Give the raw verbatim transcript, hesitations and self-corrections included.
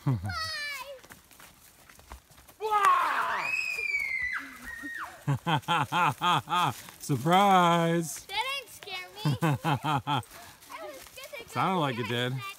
Surprise! That didn't scare me. I was gonna go Sounded like it get did. that